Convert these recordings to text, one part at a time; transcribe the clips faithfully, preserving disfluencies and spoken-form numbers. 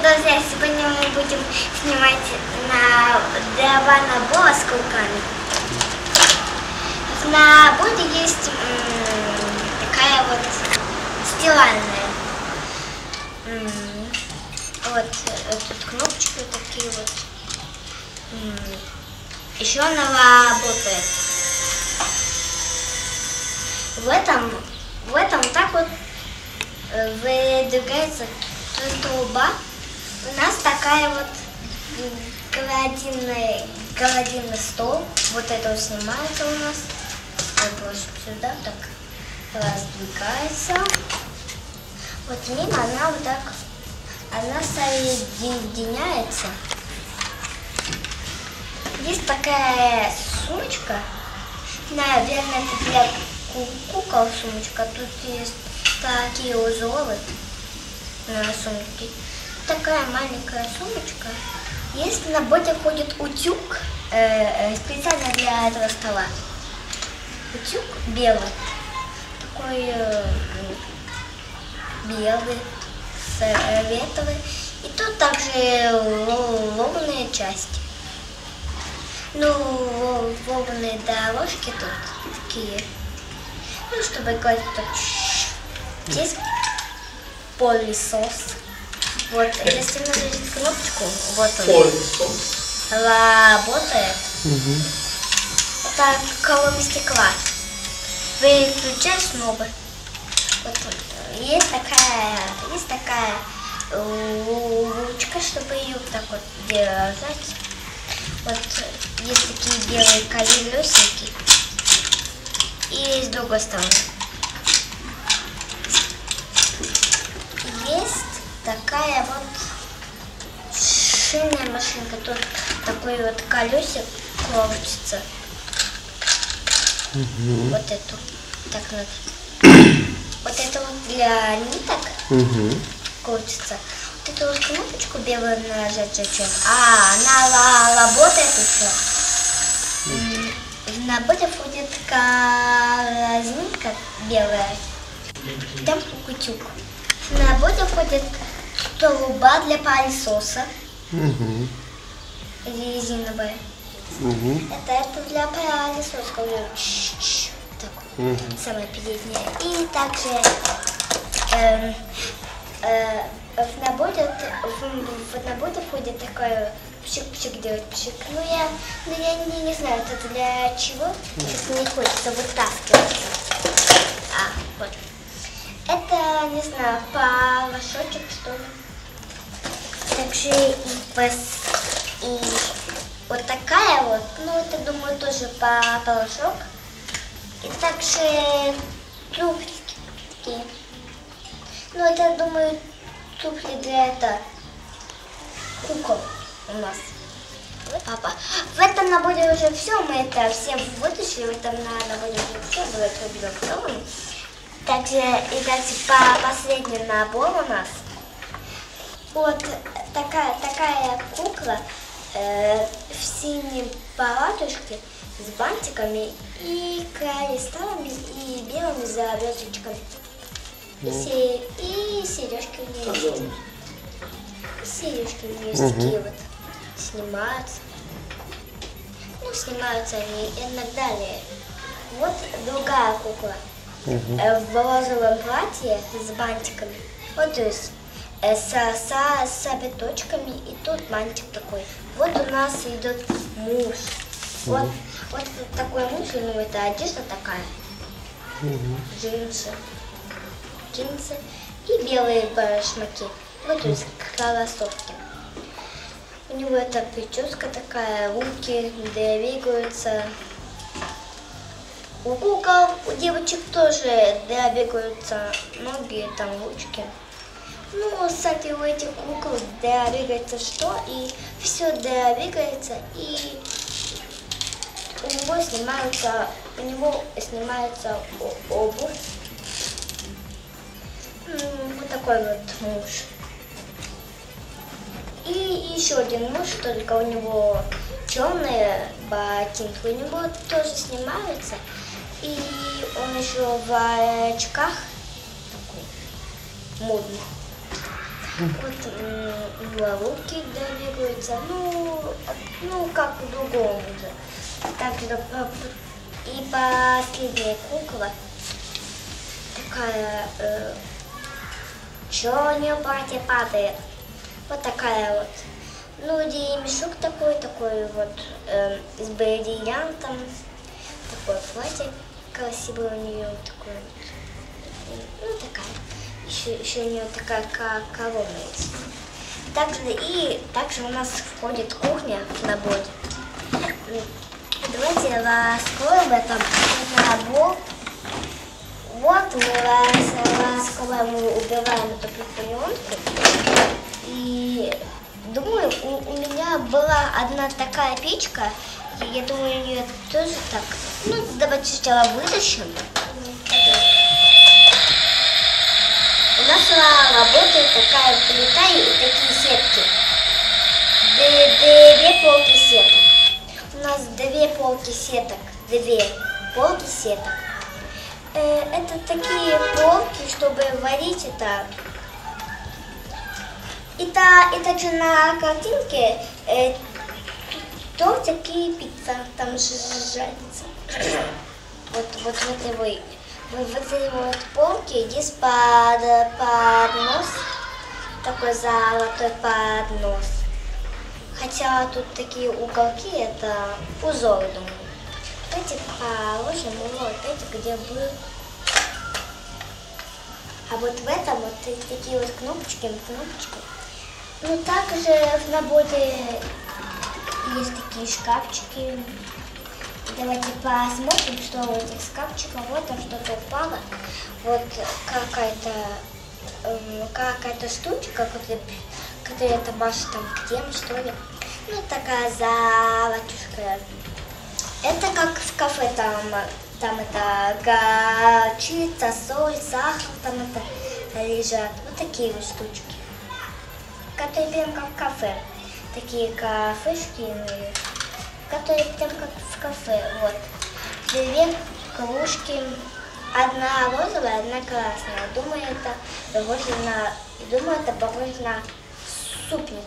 друзья, сегодня мы будем снимать на дрова набора с руками. На боте есть м, такая вот стиральная. М, вот тут кнопочки такие вот. М, еще она работает. В этом, в этом так вот выдвигается труба. У нас такая вот гладильный, гладильный стол. Вот это вот снимается у нас. Просто сюда так раздвигается. Вот мимо она вот так, она соединяется. Есть такая сумочка. Наверное, это для кукол сумочка. Тут есть такие узоры на сумке. Такая маленькая сумочка. Если на боте ходит утюг, э, специально для этого стола. Утюг белый. Такой э, белый, фиолетовый. И тут также лобные части. Ну, лобные дорожки тут такие. Ну, чтобы говорить так. Здесь пылесос. Вот, если нажать кнопочку, вот он работает. Угу. Это колонка стекла. Выключаешь снова. Вот, есть такая, есть такая ручка, чтобы ее так вот держать. Вот есть такие белые колесики. И с другой стороны. Есть такая вот шинная машинка. Тут такой вот колесик крутится. Угу. Вот эту. Так надо. Вот это вот для ниток угу. крутится. Вот эту вот кнопочку белую нажать зачем? А, она работает еще. Угу. На боте входит корзинка белая. Там утюг. На боте входит труба для пылесоса. Угу. Резиновая. Угу. Это, это для пылесоса. Так, угу. Самое переднее. И также э, э, в наборе в, в наборе входит такое пшик-пшик делать пшик. Ну я, ну, я не, не знаю, это для чего. Сейчас не хочется вытаскивать. А, вот. Это, не знаю, порошочек, что ли. Также и, пос... и вот такая вот, ну это, думаю, тоже порошок. И также туфли. Ну это, думаю, туфли для это кукол у нас. Папа, в этом наборе уже все, мы это все вытащили, в этом наборе уже все было готово. Также и также по последний набор у нас вот такая такая кукла э, в синем палатушке с бантиками и кристаллами и белыми завязочками. И, се, и сережки у нее есть. Сережки у нее есть угу. такие вот. Снимаются. Ну, снимаются они иногда. Вот другая кукла. Угу. В розовом платье с бантиками. Вот то есть э, со, со, с обеточками. И тут бантик такой. Вот у нас идет муж. Угу. Вот, вот такой муж, ну это одежда такая. Угу. Джинсы. Джинсы. И белые башмаки. Вот то есть кроссовки. У него эта прическа такая, руки двигаются. У кукол, у девочек тоже двигаются ноги, там ручки. Ну, кстати, у этих кукол двигается что? И все двигается, и у него снимаются, у него снимается обувь. Вот такой вот муж. И еще один муж, только у него черные ботинки, у него тоже снимаются. И он еще в очках такой модный. Вот уголовки двигаются, ну, ну как по-другому же. Также и последняя кукла такая, э, что у нее платье падает. Вот такая вот. Ну, ремешок такой, такой вот, э, с бриллиантом. Такое платье красивое у нее, такое вот. Ну, такая. Еще, еще у нее такая корона есть. Также, и также у нас входит кухня в наборе. Давайте раскроем это набор. Вот мы раскроем, мы убираем эту пленку. И думаю, у, у меня была одна такая печка. И я думаю, ее тоже так. Ну, давайте сначала вытащим. У нас работает такая плита и такие сетки. Две полки сеток. У нас две полки сеток. Две полки сеток. Это такие полки, чтобы варить это. Это, это же на картинке э, тортик и пицца. Там же жарится. Вот, вот в этой вот. В этой вот полке есть под, поднос, такой золотой поднос. Хотя тут такие уголки, это узоры, думаю. Давайте положим его опять, где был. А вот в этом вот такие вот кнопочки, кнопочки. Ну, также в наборе есть такие шкафчики. Давайте посмотрим, что у этих шкафчиков. Вот там что-то упало. Вот какая-то э, какая-то штучка, которая, которая это машет там к тем, что ли. Ну, такая золотушка. Это как в кафе, там, там это горчица, соль, сахар, там это лежат. Вот такие вот штучки, которые прям как в кафе. Такие кафешки, которые прям как в кафе. Вот. Две кружки. Одна розовая, одна красная. Думаю, это похоже на, думаю, это похоже на супницу.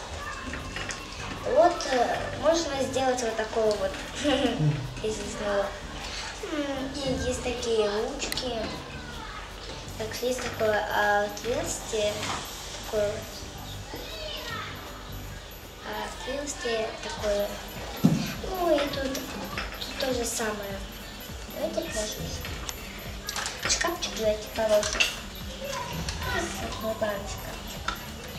Вот можно сделать вот такого вот изъясного. И есть такие ручки. Так, есть такое отверстие. Такое вот. Отверстие такое. Ну и тут, тут то же самое. Давайте положим. Шкафчик давайте положим. Выбираем шкафчик.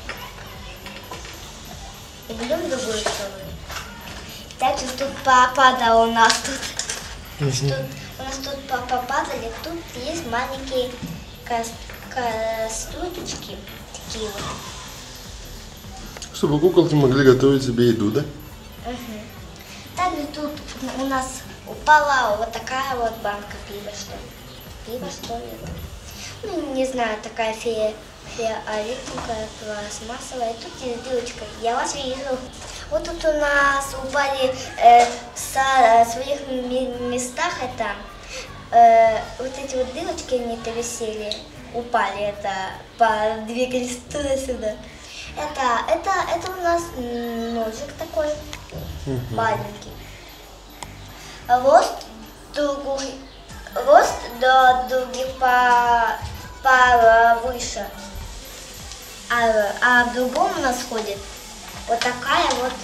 И берем другую сторону. Также тут попадало у нас тут. Mm-hmm. Тут у нас тут попадали, тут есть маленькие кастрюлечки. Такие вот. Чтобы куколки могли готовить себе еду, да? Угу. Также тут у нас упала вот такая вот банка пива, что ли. Пиво, что ли. Ну, не знаю, такая фея, фиолетовая, пластмассовая. Тут есть дырочка. Я вас вижу. Вот тут у нас упали э, со своих местах это э, вот эти вот дырочки, они-то висели, упали, это подвигались туда-сюда. Это, это, это у нас ножик такой, uh-huh. маленький. Рост другой, рост до других по, повыше. А, а в другом у нас ходит вот такая вот,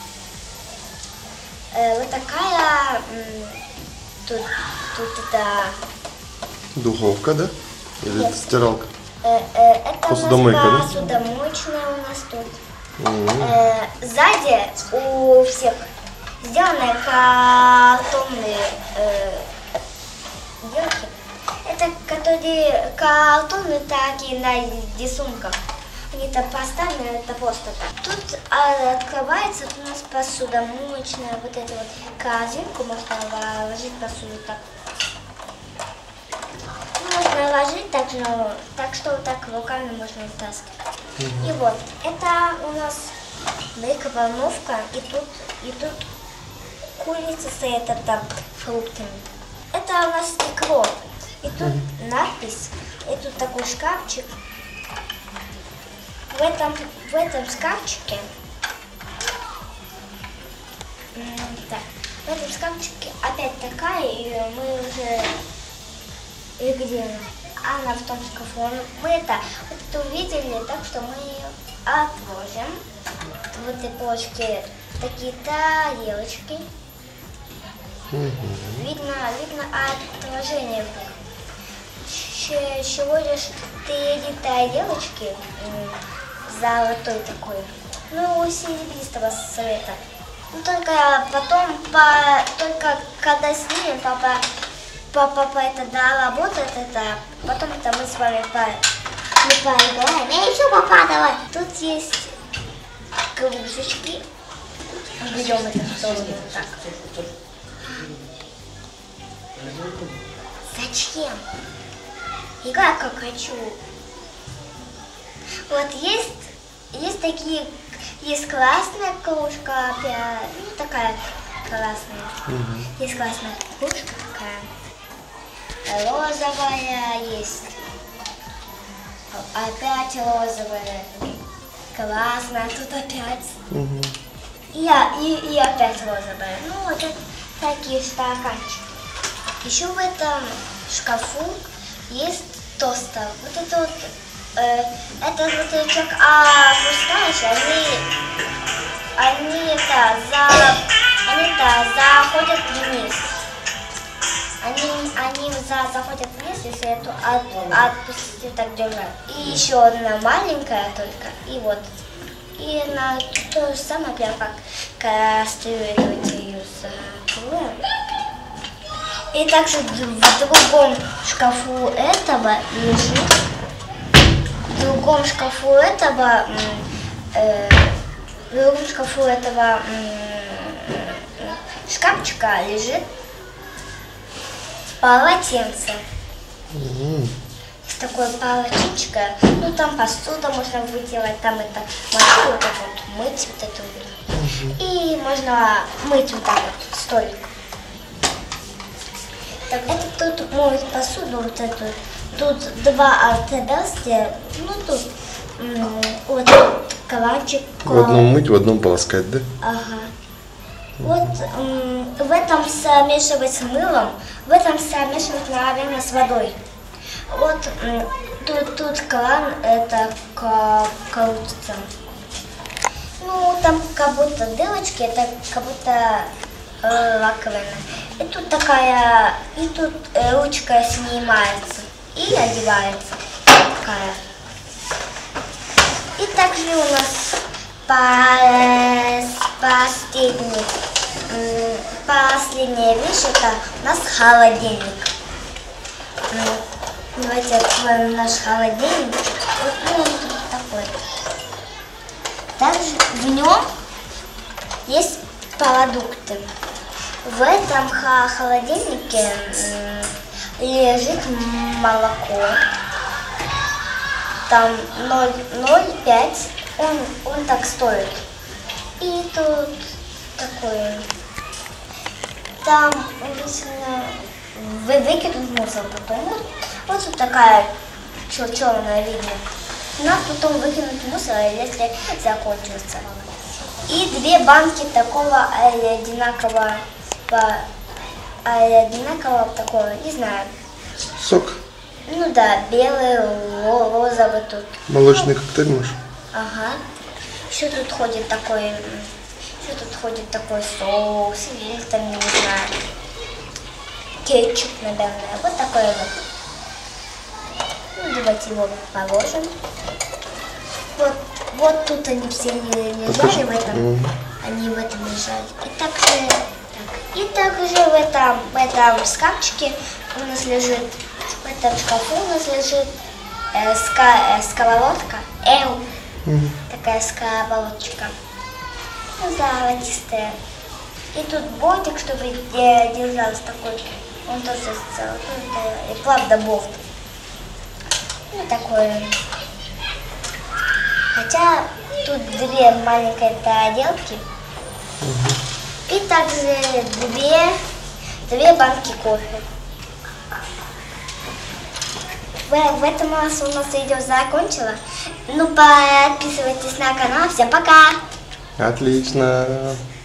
э, вот такая, м, тут, тут это... Духовка, да? Или Нет. стиралка? Э, э, это посудомойка, у нас да? посудомоечная у нас тут. Mm-hmm. Э, сзади у всех сделаны картонные э, елки. Это которые картоны такие на рисунках. Они там поставлены, это просто так. Тут а, открывается у нас посудомоечная, вот эту вот корзинку можно положить посуду так. Можно ложить так, но, так что вот так руками можно вытаскивать. Mm-hmm. И вот, это у нас микроволновка, и тут, и тут курица стоит там фруктами. Это у нас стекло. И тут mm-hmm. надпись, и тут такой шкафчик. в этом, в этом шкафчике, так, в этом шкафчике опять такая, и мы уже, и где она? Она в том шкафу. Мы это, вот это увидели, так что мы ее отложим. В этой полочке такие тарелочки. Угу. Видно, видно отложение. Всего лишь три тарелочки золотой такой, ну, серебристого цвета. Ну, только потом, по, только когда снимем, папа, папа, папа это доработает, это, потом это мы с вами по, мы поиграем. Я еще попадала. Тут есть кружечки. Берем это в сторону вот так. Зачем? Игра как хочу. Вот есть, есть такие, есть красная кружка, опять, ну такая красная. Угу. Есть красная кружка такая, розовая есть, опять розовая, красная, тут опять. Угу. И, и, и опять розовая. Ну вот это такие стаканчики. Еще в этом шкафу есть тостер. Вот это вот, э, это вот рычаг, а пустаешь, они, они это, за, они это, заходят вниз. Они, они за, заходят вниз, если эту от, отпустить так держать. И еще одна маленькая только, и вот. И на то же самое, прям как кастрюлю ее закроем. И также в другом шкафу этого лежит, в другом шкафу этого, э, в другом шкафу этого э, шкафчика лежит полотенце. Mm-hmm. Есть такое полотенчик, ну там посуда можно выделать, там это можно вот так вот мыть вот это вот. Mm-hmm. И можно мыть вот так вот столик. Так, это тут моет посуду, вот эту. Тут два отверстия, ну тут м, вот калачик. В одном мыть, в одном полоскать, да? Ага. Вот м, в этом смешивать с мылом, в этом смешивать, наверное, с водой. Вот м, тут, тут кран, это крутится. Ну, там как будто дырочки, это как будто э, раковина. И тут такая, и тут э, ручка снимается и одевается. Такая. И также у нас последний, последняя вещь, это у нас холодильник. Давайте откроем наш холодильник. Вот, ну, он тут такой. Также в нем есть продукты. В этом холодильнике лежит молоко. Там ноль целых пять, он, он так стоит. И тут такое. Там обычно вы выкинут мусор потом. Вот, вот тут такая черная видно. Нас потом выкинут мусор, если закончился. И две банки такого одинакового, одинакового такого, не знаю. Сок? Ну да, белый, розовый тут. Молочный коктейль, может? Ага. Еще тут ходит такой, еще тут ходит такой соус, или там, не знаю, кетчуп, наверное. Вот такой вот. Ну, давайте его положим. Вот, вот тут они все лежали в этом, mm. они в этом лежали. И также, так, и также в этом, в этом шкафчике у нас лежит, в этом шкафу у нас лежит э, ска, э, сковородка, Эл, mm. такая сковородочка, ну, золотистая. И тут бортик, чтобы держался такой, он тоже сделал, ну, и правда болт. Ну, такое. Хотя тут две маленькие тарелки. Угу. И также две, две банки кофе. В в этом раз у нас видео закончила. Ну, подписывайтесь на канал. Всем пока! Отлично.